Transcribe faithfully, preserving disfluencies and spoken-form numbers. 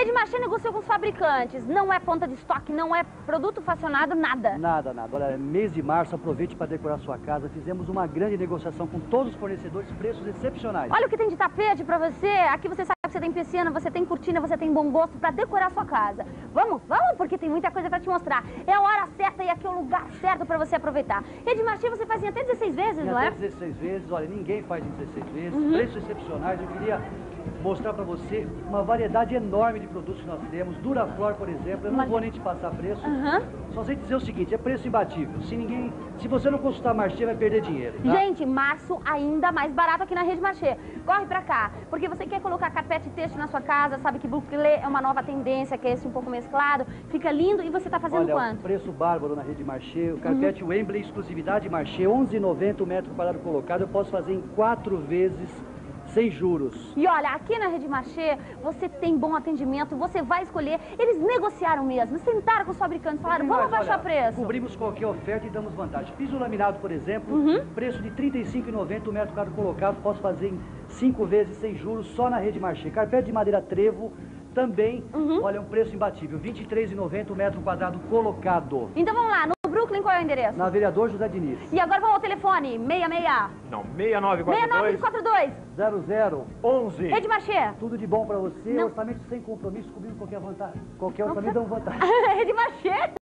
Rede Marché negociou com os fabricantes. Não é ponta de estoque, não é produto fracionado, nada. Nada, nada. Olha, mês de março, aproveite para decorar sua casa. Fizemos uma grande negociação com todos os fornecedores, preços excepcionais. Olha o que tem de tapete pra você. Aqui você sabe que você tem piscina, você tem cortina, você tem bom gosto pra decorar sua casa. Vamos, vamos, porque tem muita coisa pra te mostrar. É a hora certa e aqui é o lugar certo pra você aproveitar. Rede Marché você faz em até dezesseis vezes, Em não é? até dezesseis vezes. Olha, ninguém faz em dezesseis vezes. Uhum. Preços excepcionais. Eu queria mostrar para você uma variedade enorme de produtos que nós temos. Duraflor, por exemplo, eu não Mas... vou nem te passar preço. Uhum. Só sei dizer o seguinte, é preço imbatível. Se ninguém, se você não consultar a Marché, vai perder dinheiro. Tá? Gente, março ainda mais barato aqui na Rede Marché. Corre pra cá, porque você quer colocar carpete texto na sua casa, sabe que bouclé é uma nova tendência, que é esse um pouco mesclado. Fica lindo e você tá fazendo Olha, quanto? um preço bárbaro na Rede Marché. O carpete uhum. Wembley, exclusividade Marché, onze reais e noventa centavos o metro quadrado colocado. Eu posso fazer em quatro vezes sem juros. E olha, aqui na Rede Marché, você tem bom atendimento, você vai escolher. Eles negociaram mesmo, sentaram com os fabricantes, falaram, vamos abaixar o preço. Cobrimos qualquer oferta e damos vantagem. Piso laminado, por exemplo, uhum. preço de trinta e cinco reais e noventa centavos o metro quadrado colocado. Posso fazer em cinco vezes sem juros só na Rede Marché. Carpete de madeira trevo, também, uhum. olha, um preço imbatível. vinte e três reais e noventa centavos o metro quadrado colocado. Então vamos lá, no Brooklyn qual é o endereço? Na Vereador José Diniz. E agora vamos ao telefone, seis seis... Não, seis nove quatro dois... seis nove quatro dois... zero zero onze. Rede Marché. Tudo de bom pra você, Não. orçamento sem compromisso, comigo qualquer vantagem. Qualquer orçamento dá uma vantagem. Rede Marché.